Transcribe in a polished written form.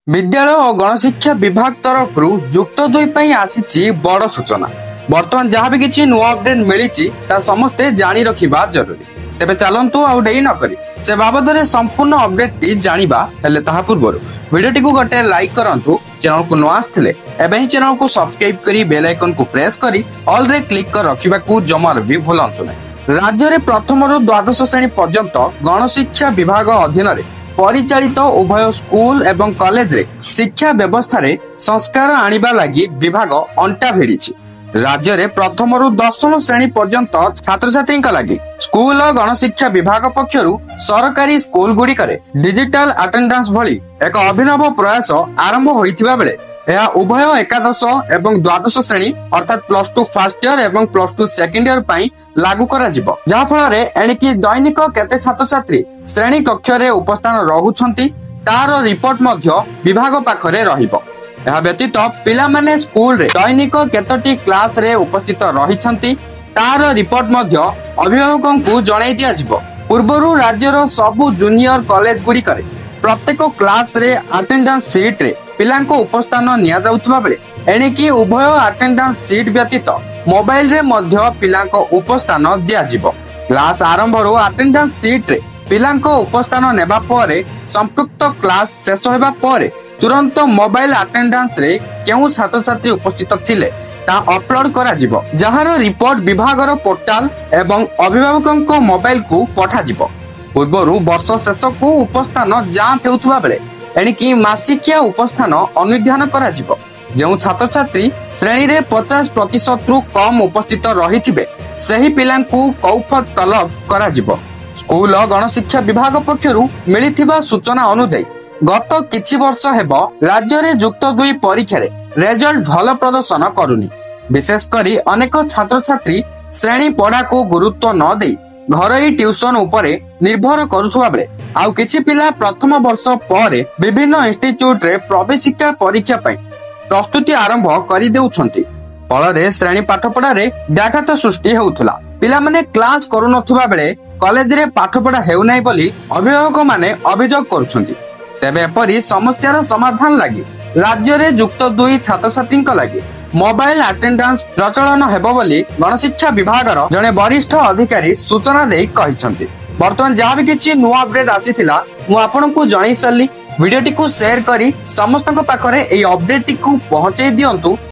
विद्यालय और गणशिक्षा विभाग तरफ युक्त दुई पर आसी बड़ सूचना। बर्तमान जहाँ भी किसी नुआ अपडेट मिली समस्ते जानी रखा जरूरी। तेरे चलतु आउ डेरी नक से बाबद में संपूर्ण अपडेट टी जाना हेले पूर्व भिडियोटी को गोटे लाइक करूँ। चैनल को नुआ आसते चैनल को सब्सक्राइब कर बेल आइकन को प्रेस कर ऑल रे क्लिक कर रखा जमार भी भूलु नहीं। राज्य में प्रथम रु द्वादश श्रेणी पर्यंत गणशिक्षा विभाग अधीन परिचालित उभय स्कूल एवं कॉलेज रे शिक्षा व्यवस्था रे संस्कार आनिबा लागि विभाग अंटा भिड़ी। राज्य रे प्रथम रु दशम श्रेणी पर्यंत छात्र छात्री लागि स्कूल और गणशिक्षा विभाग पक्षरु सरकारी स्कूल गुड़िक डिजिटल अटेंडेंस भली एक अभिनव प्रयास आरंभ होइथिबा बेले यह उभय एकादश एवं द्वादश श्रेणी अर्थात +2 फर्स्ट ईयर एवं +2 सेकेंड ईयर पर लागू करा जिवो। जहा फल एणिकी दैनिक केते छात्र छात्री श्रेणी कक्ष रे उपस्थान रहुछंती तार रिपोर्ट मध्य विभाग पाखरे रहिबो। यह व्यतीत पिला माने स्कूल रे दैनिक केतोटी क्लास रे उपस्थित रहिछंती तार रिपोर्ट मध्य अभिभावकों को जणाई दिया जिवो। पूर्वरु राज्यर सबु जूनियर कॉलेज गुड़िक प्रत्येक क्लास रे अटेंडेंस सीट रे पिलांको उपस्थान निया जाउतबा बेले एणिकी उभय अटेंडेंस सीट व्यतीत मोबाइल रे मध्य पिलांको उपस्थान दिया जिवो। क्लास आरंभ रो अटेंडेंस सीट रे पिलांको उपस्थान नेबा परे संपृक्त क्लास शेष होबा परे तुरंत मोबाइल अटेंडेंस रे केउ छात्र छात्री उपस्थित थिले ता अपलोड करा जिवो। जहार रिपोर्ट विभागर पोर्टल एवं अभिभावकों मोबाइल को पठा जिवो। पूर्वरु वर्ष शेष को उपस्थान जांच हेउथबा बेले एणिकी मासिकिया उपस्थान अनुध्यान करा जिवो। जो छात्र छात्री श्रेणी रे 50% रु कम उपस्थित रहिथिबे सही पिलांकु कौफत तलब करा जिवो। स्कूल और गणशिक्षा विभाग पक्षरु मिलिथिबा सूचना अनुसार गत किछि वर्ष हेबो राज्य रे युक्त 2 परीक्षा रे रिजल्ट भल प्रदर्शन करूनी। विशेष करी अनेक छात्र छात्री श्रेणी पढ़ा को गुरुत्व न देई घरोई ट्यूशन उपरे निर्भर करुथुबा बेले आउ किछि पिला प्रथम वर्ष परे विभिन्न इंस्टिट्यूट रे प्रवेशिका परीक्षा पई प्रस्तुति आरंभ करि देउछंती। फल श्रेणी पाठपढ़ा रे व्याघात सृष्टि हेउथुला। पिला माने क्लास करू नथुबा बेले कॉलेज रे पाठपढ़ा हेउ नै बोली अभिभावक माने अभियोग करूछंती। तेबे एपरी समस्यार समाधान लागि राज्य रे युक्त 2 छात्र छात्री लागि मोबाइल अटेंडेंस प्रचलन हेबो बोली गणशिक्षा विभागर जने वरिष्ठ अधिकारी सूचना देई कहिसंती। वर्तमान जहाँ भी किछि नुआ अपडेट आसीथिला मु आपनकु जणाई सारली। वीडियोटी को शेयर करी समस्तक पाखरे एई अपडेट को पहुंचाई दियंतु